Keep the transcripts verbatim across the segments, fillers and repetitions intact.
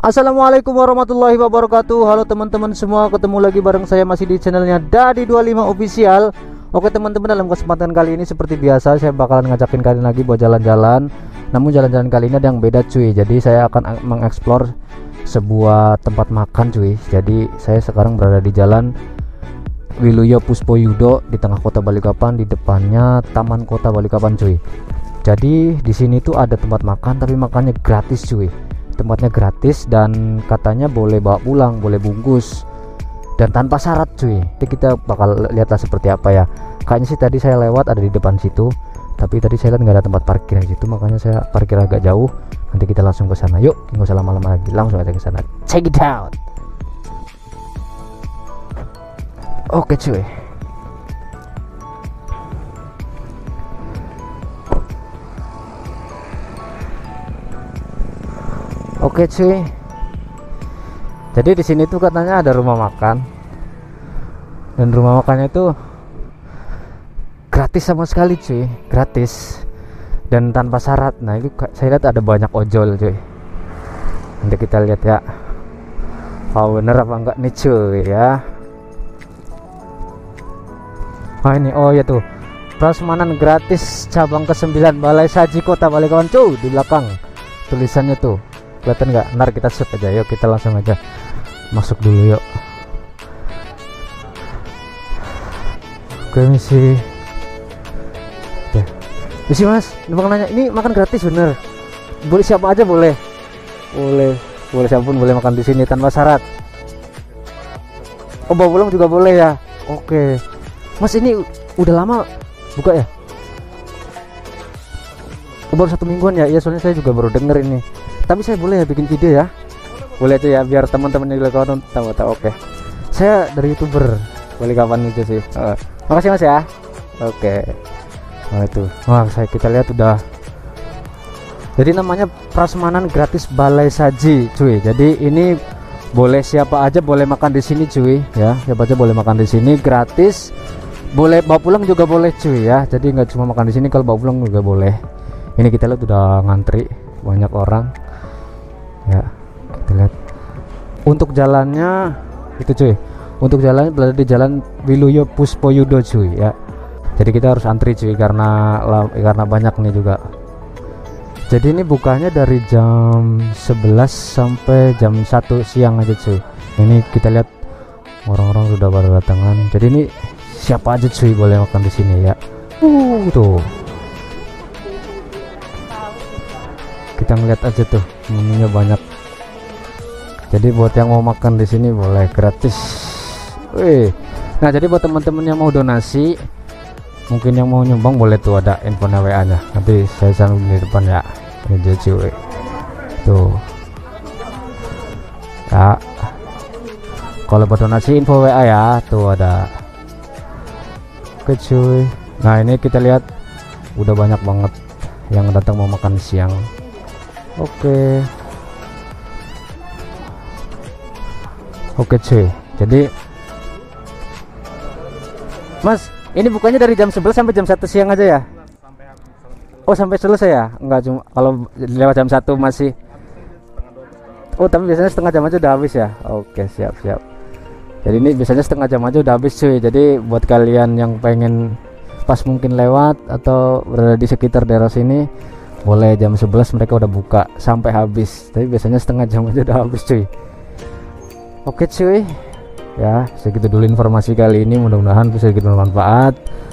Assalamualaikum warahmatullahi wabarakatuh. Halo teman-teman semua, ketemu lagi bareng saya masih di channelnya Dadi dua puluh lima Official. Oke teman-teman, dalam kesempatan kali ini seperti biasa saya bakalan ngajakin kalian lagi buat jalan-jalan. Namun jalan-jalan kali ini ada yang beda cuy. Jadi saya akan mengeksplor sebuah tempat makan cuy. Jadi saya sekarang berada di jalan Wiluyo Puspoyudo di tengah kota Balikpapan, di depannya Taman Kota Balikpapan cuy. Jadi di sini tuh ada tempat makan tapi makannya gratis cuy. Tempatnya gratis dan katanya boleh bawa pulang, boleh bungkus dan tanpa syarat cuy. Jadi kita bakal lihatlah seperti apa ya. Kayaknya sih tadi saya lewat ada di depan situ, tapi tadi saya lihat nggak ada tempat parkir di situ, makanya saya parkir agak jauh. Nanti kita langsung ke sana. Yuk, nggak usah lama-lama lagi, langsung aja ke sana. Check it out. Oke cuy. Oke cuy. Jadi di sini tuh katanya ada rumah makan. Dan rumah makannya itu gratis sama sekali cuy, gratis. Dan tanpa syarat. Nah, itu saya lihat ada banyak ojol cuy. Nanti kita lihat ya. Oh, bener apa enggak nih cuy ya. Oh ini, oh ya tuh. Prasmanan gratis cabang kesembilan Balai Saji Kota Balikpapan cuy, di belakang tulisannya tuh. Kelihatan nggak? Ntar kita shoot aja, yuk kita langsung aja masuk dulu yuk. Oke misi ya. Misi mas, numpang nanya, ini makan gratis bener? Boleh siapa aja boleh? Boleh, boleh siapapun boleh makan di sini tanpa syarat. Oh bawa pulang juga boleh ya? Oke mas, ini udah lama buka ya? Oh, baru satu mingguan ya? Iya soalnya saya juga baru denger ini. Tapi saya boleh ya bikin video ya? Boleh aja ya, biar teman-teman yang kawan tahu-tahu. Oke, saya dari youtuber Balikpapan itu sih. uh, Makasih mas ya. Oke. Nah itu, wah saya kita lihat udah. Jadi namanya prasmanan gratis Balai Saji cuy. Jadi ini boleh siapa aja boleh makan di sini cuy ya. Siapa aja boleh makan di sini gratis. Boleh bawa pulang juga boleh cuy ya. Jadi nggak cuma makan di sini, kalau bawa pulang juga boleh. Ini kita lihat udah ngantri banyak orang ya. Kita lihat untuk jalannya itu cuy, untuk jalannya berada di jalan Wiluyo Puspoyudo cuy ya. Jadi kita harus antri cuy karena karena banyak nih juga. Jadi ini bukanya dari jam sebelas sampai jam satu siang aja cuy. Ini kita lihat orang-orang sudah pada datangan. Jadi ini siapa aja cuy boleh makan di sini ya. Uh tuh. Kita ngeliat aja tuh menunya banyak. Jadi buat yang mau makan di sini boleh gratis. Wih. Nah jadi buat teman-teman yang mau donasi, mungkin yang mau nyumbang boleh tuh ada info W A nya. Nanti saya sambung di depan ya. Ini cuy. Tuh. Ya. Kalau buat donasi info W A ya, tuh ada. Oke cuy. Nah ini kita lihat udah banyak banget yang datang mau makan siang. Oke. Oke cuy. Jadi mas, ini bukannya dari jam sebelas sampai jam satu siang aja ya? Oh sampai selesai ya? Enggak, cuma kalau lewat jam satu masih. Oh tapi biasanya setengah jam aja udah habis ya? Oke siap siap. Jadi ini biasanya setengah jam aja udah habis cuy. Jadi buat kalian yang pengen pas mungkin lewat atau berada di sekitar daerah sini, boleh jam sebelas mereka udah buka sampai habis. Tapi biasanya setengah jam aja udah habis cuy. Oke cuy ya, segitu dulu informasi kali ini, mudah-mudahan bisa sedikit bermanfaat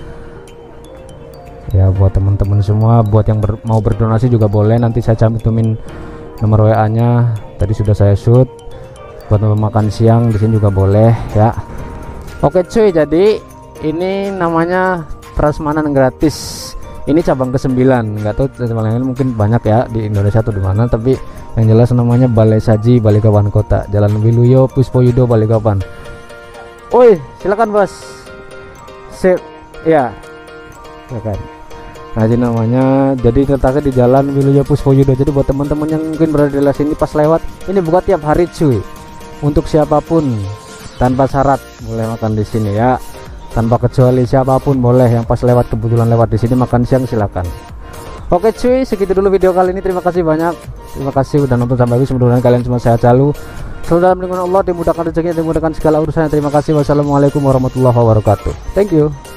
ya buat teman-teman semua. Buat yang ber, mau berdonasi juga boleh, nanti saya cantumin nomor W A nya, tadi sudah saya shoot. Buat makan siang di sini juga boleh ya. Oke cuy, jadi ini namanya prasmanan gratis. Ini cabang kesembilan, nggak tahu cabang lain mungkin banyak ya di Indonesia atau di mana, tapi yang jelas namanya Balai Saji Balikpapan Kota, Jalan Wiluyo Puspoyudo Balikpapan. Oi, silakan bos. Sip, ya, silakan. Nah ini namanya, jadi terletaknya di Jalan Wiluyo Puspoyudo. Jadi buat teman-teman yang mungkin berada di sini pas lewat, ini buka tiap hari cuy. Untuk siapapun, tanpa syarat boleh makan di sini ya. Tanpa kecuali siapapun boleh, yang pas lewat kebetulan lewat di sini makan siang silakan. Oke cuy, segitu dulu video kali ini. Terima kasih banyak. Terima kasih udah nonton sampai habis. Mudah-mudahan kalian semua sehat selalu, selalu dalam lindungan Allah, dimudahkan rezekinya, dimudahkan segala urusannya. Terima kasih. Wassalamualaikum warahmatullahi wabarakatuh. Thank you.